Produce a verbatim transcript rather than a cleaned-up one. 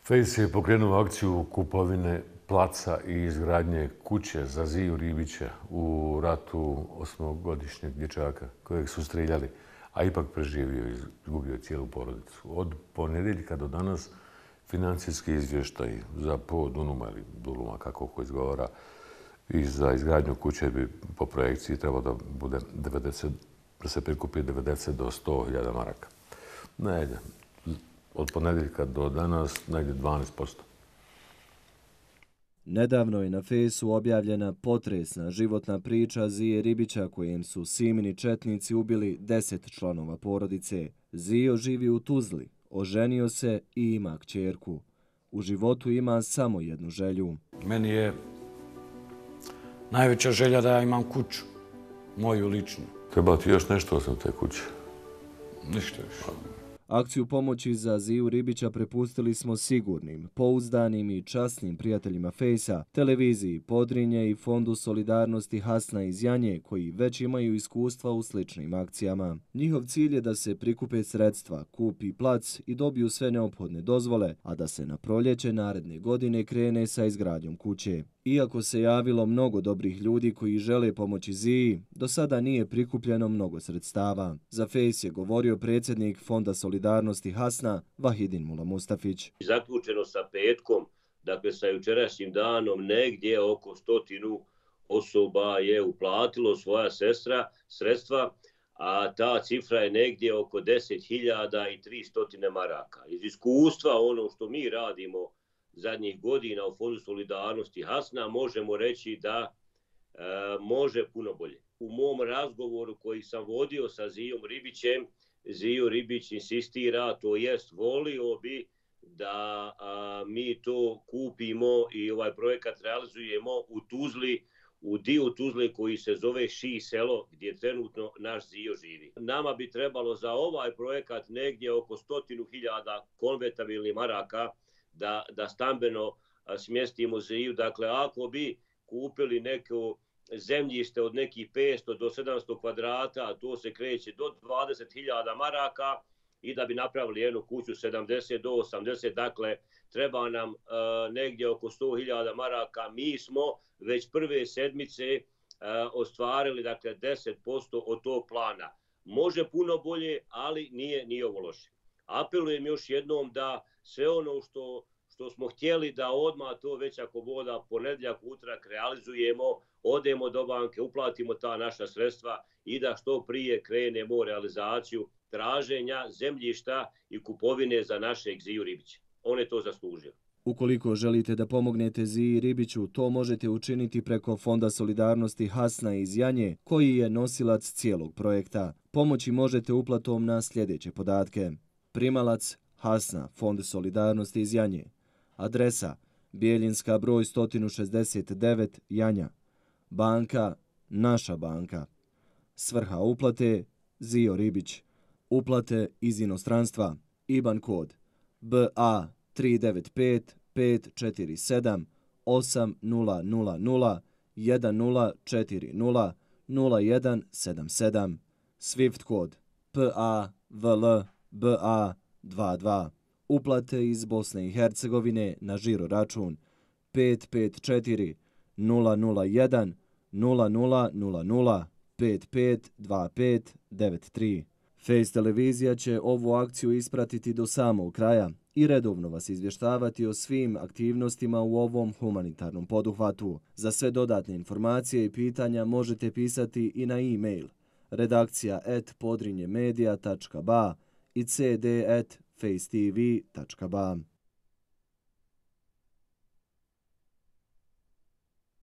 Fejs je pokrenuo akciju kupovine placa i izgradnje kuće za Ziju Ribića u ratu osmogodišnjeg dječaka kojeg su streljali, a ipak preživio i izgubio cijelu porodicu. Od ponedjeljka do danas financijski izvještaj za po Dunuma ili Duluma, kako ko izgovara, i za izgradnju kuće bi po projekciji trebalo da bude devedeset, da se prikupi devedeset do sto hiljada maraka. Negdje, od ponedjeljka do danas, negdje dvanaest posto. Nedavno je na Fejsu objavljena potresna životna priča Zije Ribića kojem su Simini četnici ubili deset članova porodice. Zijo živi u Tuzli, oženio se i ima kćerku. U životu ima samo jednu želju. Meni je najveća želja da ja imam kuću, moju ličnu. Treba ti još nešto osim te kuće? Ništa još. Akciju pomoći za Ziju Ribića prepustili smo sigurnim, pouzdanim i časnim prijateljima Fejsa, televiziji Podrinje i Fondu solidarnosti Hasna iz Janje, koji već imaju iskustva u sličnim akcijama. Njihov cilj je da se prikupe sredstva, kupi plac i dobiju sve neophodne dozvole, a da se na proljeće naredne godine krene sa izgradnjom kuće. Iako se javilo mnogo dobrih ljudi koji žele pomoći Ziji, do sada nije prikupljeno mnogo sredstava. Za Fejs je govorio predsjednik Fonda solidarnosti Hasna, Vahidin Mula Mustafić. Zaključeno sa petkom, dakle sa jučerašnjim danom, negdje oko stotinu osoba je uplatilo svoja sestra, sredstva, a ta cifra je negdje oko deset hiljada tristo maraka. Iz iskustva, ono što mi radimo zadnjih godina u Fondu solidarnosti Hasna, možemo reći da e, može puno bolje. U mom razgovoru koji sam vodio sa Zijom Ribićem, Zijo Ribić insistira, to jest volio bi da a, mi to kupimo i ovaj projekat realizujemo u Tuzli, u dio Tuzle koji se zove Ši selo, gdje trenutno naš Zijo živi. Nama bi trebalo za ovaj projekat negdje oko stotinu hiljada konvertabilnih maraka da, da stambeno a, smjestimo Ziju. Dakle, ako bi kupili neko zemljište od nekih petsto do sedamsto kvadrata, to se kreće do dvadeset hiljada maraka, i da bi napravili jednu kuću sedamdeset do osamdeset, dakle, treba nam uh, negdje oko sto hiljada maraka. Mi smo već prve sedmice uh, ostvarili, dakle, deset posto od tog plana. Može puno bolje, ali nije, nije ovo loše. Apelujem još jednom da sve ono što što smo htjeli da odmah to već ako voda ponedjeljak, utorak realizujemo, odemo do banke, uplatimo ta naša sredstva i da što prije krenemo u realizaciju traženja zemljišta i kupovine za našeg Ziju Ribića. On je to zaslužio. Ukoliko želite da pomognete Ziji Ribiću, to možete učiniti preko Fonda solidarnosti Hasna iz Janje, koji je nosilac cijelog projekta. Pomoći možete uplatom na sljedeće podatke. Primalac Hasna, Fond solidarnosti iz Janje. Adresa Bijeljinska broj sto šezdeset devet Janja. Banka Naša banka. Svrha uplate Zijo Ribić. Uplate iz inostranstva. I B A N kod B A tri devet pet pet četiri sedam osam nula nula nula jedan nula četiri nula nula jedan sedam sedam. Swift kod P A V L B A dva dva. Uplate iz Bosne i Hercegovine na žiro račun pet pet četiri nula nula jedan nula nula nula nula pet pet dva pet devet tri. Fejs televizija će ovu akciju ispratiti do samog kraja i redovno vas izvještavati o svim aktivnostima u ovom humanitarnom poduhvatu. Za sve dodatne informacije i pitanja možete pisati i na e-mail redakcija at podrinjemedia tačka ba i cd at fejstv tačka ba.